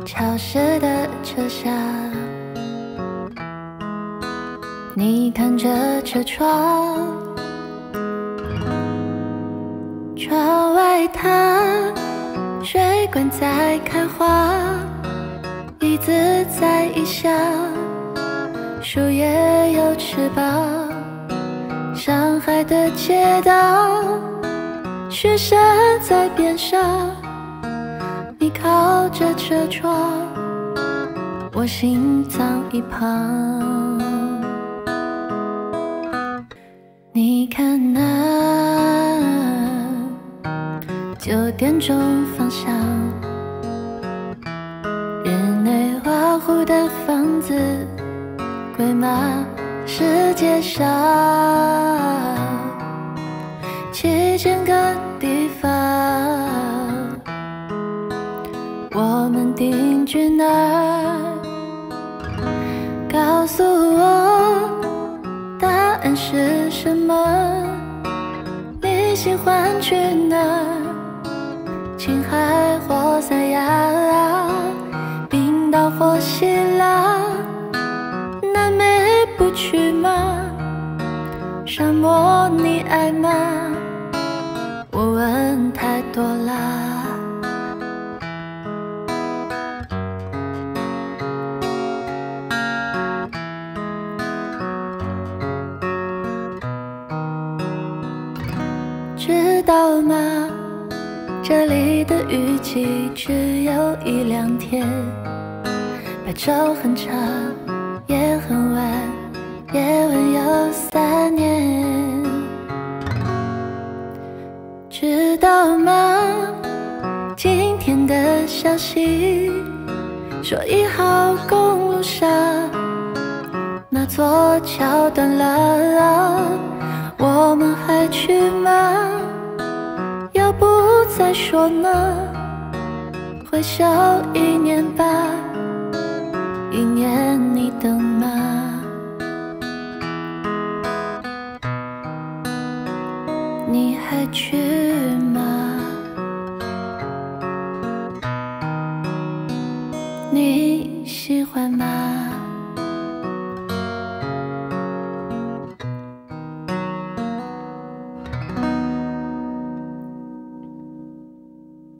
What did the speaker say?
潮湿的车厢，你看着车窗，窗外它水管在开花，椅子在异乡，树叶有翅膀。上海的街道，雪山在边上，你靠着车窗，我心脏一旁。你看那9点钟方向，日内瓦湖的房子归吗？世界上7000个地方，我们定居哪儿？告诉我答案是什么？你喜欢去哪儿？青海或三亚，冰岛或希腊，南美不去吗？沙漠你爱吗？我问太多啦。知道吗？这里的雨季只有1-2天，白昼很长，夜很晚，夜晚有3年。知道吗？今天的消息说1号公路上那座桥断了，我们还去吗？要不再说呢？会笑1年吧，1年你等吗？你还去吗？你喜欢吗？